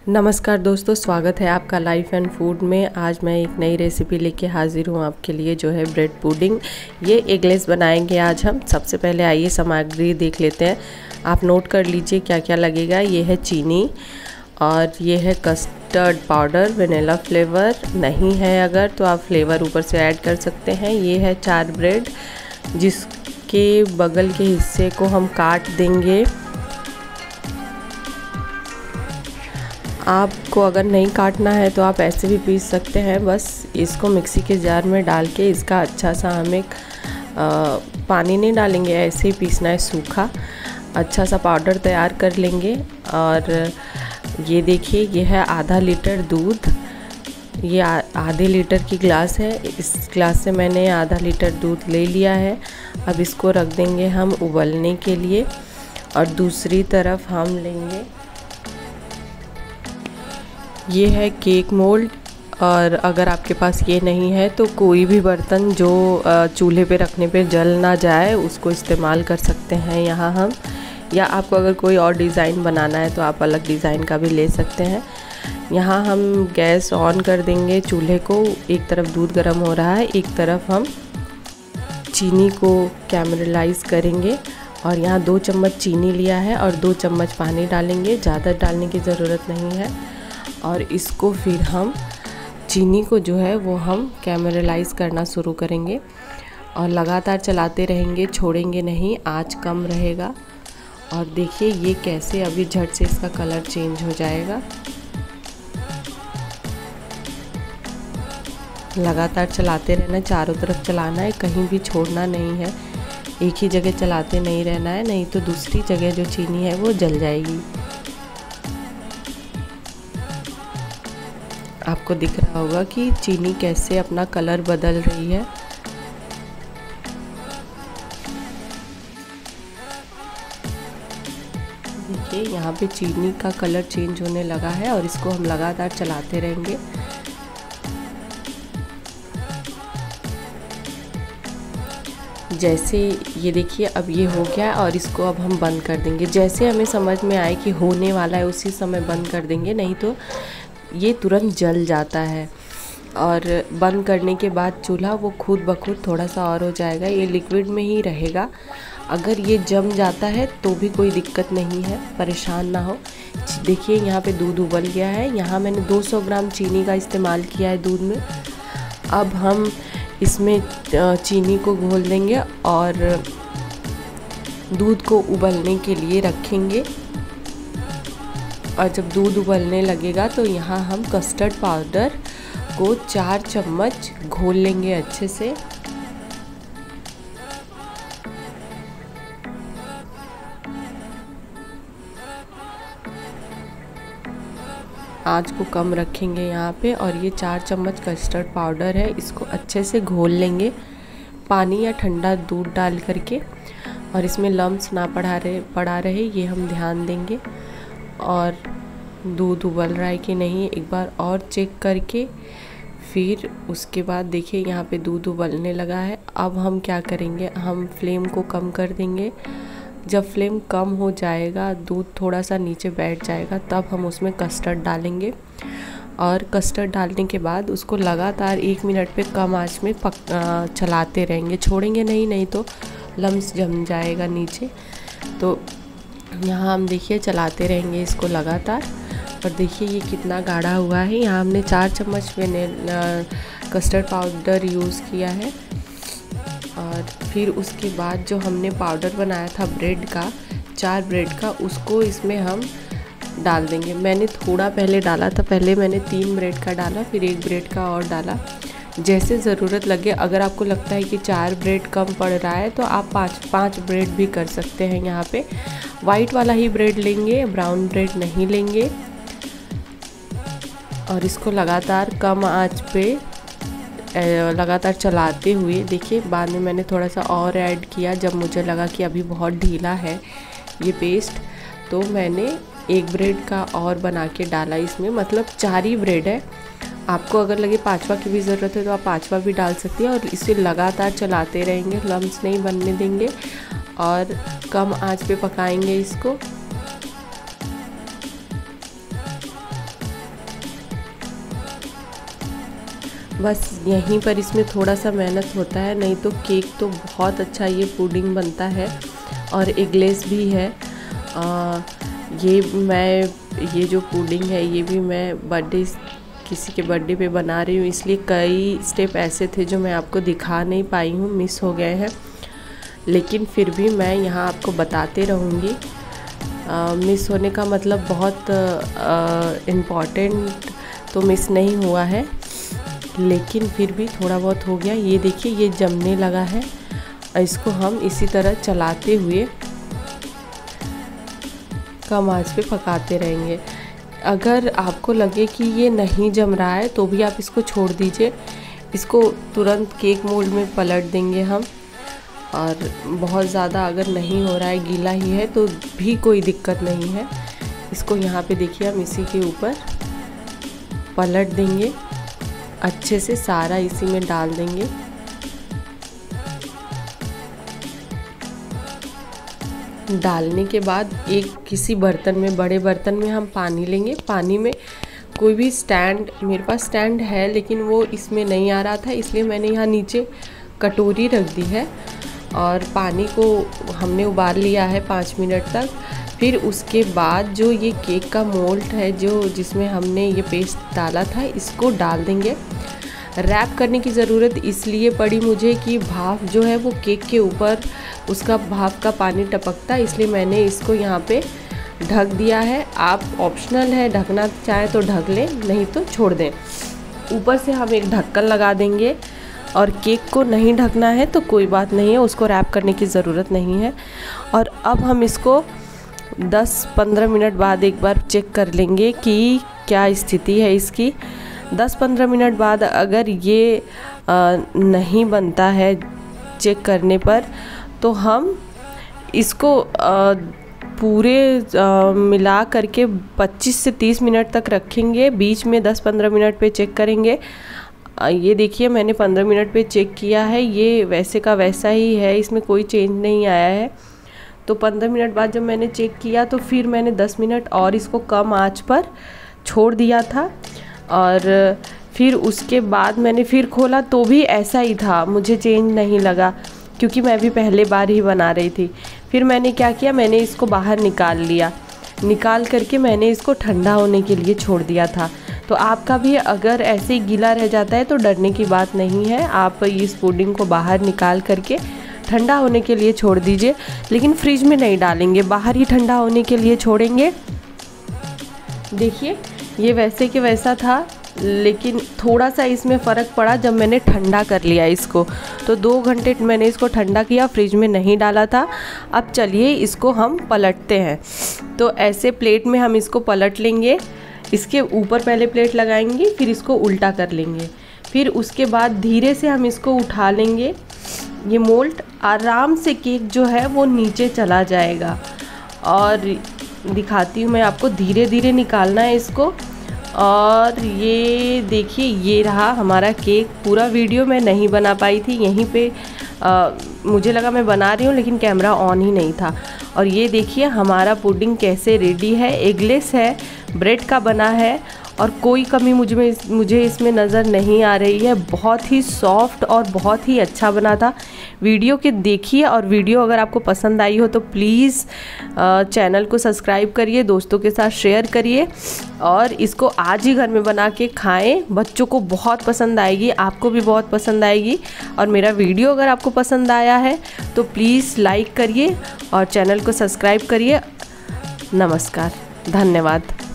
नमस्कार दोस्तों, स्वागत है आपका लाइफ एंड फूड में। आज मैं एक नई रेसिपी लेके हाजिर हूँ आपके लिए, जो है ब्रेड पुडिंग। ये एगलेस बनाएंगे आज हम। सबसे पहले आइए सामग्री देख लेते हैं। आप नोट कर लीजिए क्या क्या लगेगा। ये है चीनी और ये है कस्टर्ड पाउडर। वनीला फ्लेवर नहीं है अगर तो आप फ्लेवर ऊपर से ऐड कर सकते हैं। ये है 4 ब्रेड, जिसके बगल के हिस्से को हम काट देंगे। आपको अगर नहीं काटना है तो आप ऐसे भी पीस सकते हैं। बस इसको मिक्सी के जार में डाल के इसका अच्छा सा हमें पानी नहीं डालेंगे, ऐसे ही पीसना है सूखा। अच्छा सा पाउडर तैयार कर लेंगे। और ये देखिए, ये है आधा लीटर दूध। ये आधे लीटर की ग्लास है। इस ग्लास से मैंने आधा लीटर दूध ले लिया है। अब इसको रख देंगे हम उबलने के लिए। और दूसरी तरफ हम लेंगे, ये है केक मोल्ड। और अगर आपके पास ये नहीं है तो कोई भी बर्तन जो चूल्हे पे रखने पे जल ना जाए उसको इस्तेमाल कर सकते हैं यहाँ हम। या आपको अगर कोई और डिज़ाइन बनाना है तो आप अलग डिज़ाइन का भी ले सकते हैं। यहाँ हम गैस ऑन कर देंगे चूल्हे को। एक तरफ दूध गर्म हो रहा है, एक तरफ हम चीनी को कैरमलाइज करेंगे। और यहाँ 2 चम्मच चीनी लिया है और 2 चम्मच पानी डालेंगे। ज़्यादा डालने की ज़रूरत नहीं है। और इसको फिर हम चीनी को जो है वो हम कैरमलाइज करना शुरू करेंगे और लगातार चलाते रहेंगे, छोड़ेंगे नहीं, आंच कम रहेगा। और देखिए ये कैसे अभी झट से इसका कलर चेंज हो जाएगा। लगातार चलाते रहना, चारों तरफ चलाना है, कहीं भी छोड़ना नहीं है। एक ही जगह चलाते नहीं रहना है, नहीं तो दूसरी जगह जो चीनी है वो जल जाएगी। आपको दिख रहा होगा कि चीनी कैसे अपना कलर बदल रही है। देखिए यहाँ पे चीनी का कलर चेंज होने लगा है और इसको हम लगातार चलाते रहेंगे। जैसे ये देखिए अब ये हो गया और इसको अब हम बंद कर देंगे। जैसे हमें समझ में आए कि होने वाला है उसी समय बंद कर देंगे, नहीं तो ये तुरंत जल जाता है। और बंद करने के बाद चूल्हा वो खुद ब खुद थोड़ा सा और हो जाएगा। ये लिक्विड में ही रहेगा। अगर ये जम जाता है तो भी कोई दिक्कत नहीं है, परेशान ना हो। देखिए यहाँ पे दूध उबल गया है। यहाँ मैंने 200 ग्राम चीनी का इस्तेमाल किया है दूध में। अब हम इसमें चीनी को घोल देंगे और दूध को उबलने के लिए रखेंगे। और जब दूध उबलने लगेगा तो यहाँ हम कस्टर्ड पाउडर को 4 चम्मच घोल लेंगे अच्छे से। आंच को कम रखेंगे यहाँ पे। और ये 4 चम्मच कस्टर्ड पाउडर है, इसको अच्छे से घोल लेंगे पानी या ठंडा दूध डाल करके। और इसमें लम्स ना पड़ा रहे ये हम ध्यान देंगे। और दूध उबल रहा है कि नहीं एक बार और चेक करके फिर उसके बाद देखिए यहाँ पे दूध उबलने लगा है। अब हम क्या करेंगे, हम फ्लेम को कम कर देंगे। जब फ्लेम कम हो जाएगा, दूध थोड़ा सा नीचे बैठ जाएगा, तब हम उसमें कस्टर्ड डालेंगे। और कस्टर्ड डालने के बाद उसको लगातार 1 मिनट पे कम आंच में चलाते रहेंगे, छोड़ेंगे नहीं, नहीं तो लम्स जम जाएगा नीचे। तो यहाँ हम देखिए चलाते रहेंगे इसको लगातार। और देखिए ये कितना गाढ़ा हुआ है। यहाँ हमने 4 चम्मच कस्टर्ड पाउडर यूज़ किया है। और फिर उसके बाद जो हमने पाउडर बनाया था ब्रेड का, 4 ब्रेड का, उसको इसमें हम डाल देंगे। मैंने थोड़ा पहले डाला था, पहले मैंने 3 ब्रेड का डाला, फिर 1 ब्रेड का और डाला, जैसे ज़रूरत लगे। अगर आपको लगता है कि 4 ब्रेड कम पड़ रहा है तो आप 5 ब्रेड भी कर सकते हैं। यहाँ पे वाइट वाला ही ब्रेड लेंगे, ब्राउन ब्रेड नहीं लेंगे। और इसको लगातार कम आंच पे लगातार चलाते हुए, देखिए बाद में मैंने थोड़ा सा और ऐड किया जब मुझे लगा कि अभी बहुत ढीला है ये पेस्ट, तो मैंने 1 ब्रेड का और बना के डाला इसमें। मतलब 4 ही ब्रेड है। आपको अगर लगे 5वां की भी ज़रूरत है तो आप 5वां भी डाल सकती हैं। और इसे लगातार चलाते रहेंगे, लम्स नहीं बनने देंगे और कम आंच पे पकाएंगे इसको। बस यहीं पर इसमें थोड़ा सा मेहनत होता है, नहीं तो केक तो बहुत अच्छा ये पुडिंग बनता है और एगलेस भी है। ये जो पुडिंग है ये भी मैं किसी के बर्थडे पे बना रही हूँ, इसलिए कई स्टेप ऐसे थे जो मैं आपको दिखा नहीं पाई हूँ, मिस हो गए हैं, लेकिन फिर भी मैं यहाँ आपको बताते रहूँगी। मिस होने का मतलब बहुत इम्पॉर्टेंट तो मिस नहीं हुआ है, लेकिन फिर भी थोड़ा बहुत हो गया। ये देखिए ये जमने लगा है, इसको हम इसी तरह चलाते हुए कम आंच पे पकाते रहेंगे। अगर आपको लगे कि ये नहीं जम रहा है तो भी आप इसको छोड़ दीजिए, इसको तुरंत केक मोल्ड में पलट देंगे हम। और बहुत ज़्यादा अगर नहीं हो रहा है, गीला ही है, तो भी कोई दिक्कत नहीं है। इसको यहाँ पे देखिए हम इसी के ऊपर पलट देंगे, अच्छे से सारा इसी में डाल देंगे। डालने के बाद एक किसी बर्तन में, बड़े बर्तन में हम पानी लेंगे। पानी में कोई भी स्टैंड, मेरे पास स्टैंड है लेकिन वो इसमें नहीं आ रहा था, इसलिए मैंने यहाँ नीचे कटोरी रख दी है और पानी को हमने उबाल लिया है 5 मिनट तक। फिर उसके बाद जो ये केक का मोल्ड है जिसमें हमने ये पेस्ट डाला था, इसको डाल देंगे। रैप करने की ज़रूरत इसलिए पड़ी मुझे कि भाप जो है वो केक के ऊपर उसका भाप का पानी टपकता, इसलिए मैंने इसको यहाँ पे ढक दिया है। आप ऑप्शनल है, ढकना चाहे तो ढक लें, नहीं तो छोड़ दें। ऊपर से हम एक ढक्कन लगा देंगे और केक को नहीं ढकना है तो कोई बात नहीं है, उसको रैप करने की ज़रूरत नहीं है। और अब हम इसको 10-15 मिनट बाद एक बार चेक कर लेंगे कि क्या स्थिति है इसकी। 10-15 मिनट बाद अगर ये नहीं बनता है चेक करने पर, तो हम इसको पूरे मिला करके 25 से 30 मिनट तक रखेंगे। बीच में 10-15 मिनट पे चेक करेंगे। ये देखिए मैंने 15 मिनट पे चेक किया है, ये वैसे का वैसा ही है, इसमें कोई चेंज नहीं आया है। तो 15 मिनट बाद जब मैंने चेक किया तो फिर मैंने 10 मिनट और इसको कम आंच पर छोड़ दिया था और फिर उसके बाद मैंने फिर खोला तो भी ऐसा ही था, मुझे चेंज नहीं लगा क्योंकि मैं भी पहले बार ही बना रही थी। फिर मैंने क्या किया, मैंने इसको बाहर निकाल लिया, निकाल करके मैंने इसको ठंडा होने के लिए छोड़ दिया था। तो आपका भी अगर ऐसे ही गीला रह जाता है तो डरने की बात नहीं है, आप इस पुडिंग को बाहर निकाल करके ठंडा होने के लिए छोड़ दीजिए, लेकिन फ्रिज में नहीं डालेंगे, बाहर ही ठंडा होने के लिए छोड़ेंगे। देखिए ये वैसे के वैसा था, लेकिन थोड़ा सा इसमें फ़र्क पड़ा जब मैंने ठंडा कर लिया इसको। तो 2 घंटे मैंने इसको ठंडा किया, फ्रिज में नहीं डाला था। अब चलिए इसको हम पलटते हैं। तो ऐसे प्लेट में हम इसको पलट लेंगे, इसके ऊपर पहले प्लेट लगाएंगे, फिर इसको उल्टा कर लेंगे, फिर उसके बाद धीरे से हम इसको उठा लेंगे। ये मोल्ड आराम से केक जो है वो नीचे चला जाएगा। और दिखाती हूँ मैं आपको, धीरे धीरे निकालना है इसको। और ये देखिए ये रहा हमारा केक। पूरा वीडियो मैं नहीं बना पाई थी, यहीं पे मुझे लगा मैं बना रही हूँ लेकिन कैमरा ऑन ही नहीं था। और ये देखिए हमारा पुडिंग कैसे रेडी है, एगलेस है, ब्रेड का बना है और कोई कमी मुझे इसमें नज़र नहीं आ रही है। बहुत ही सॉफ्ट और बहुत ही अच्छा बना था। वीडियो के देखिए, और वीडियो अगर आपको पसंद आई हो तो प्लीज़ चैनल को सब्सक्राइब करिए, दोस्तों के साथ शेयर करिए और इसको आज ही घर में बना के खाएं। बच्चों को बहुत पसंद आएगी, आपको भी बहुत पसंद आएगी। और मेरा वीडियो अगर आपको पसंद आया है तो प्लीज़ लाइक करिए और चैनल को सब्सक्राइब करिए। नमस्कार, धन्यवाद।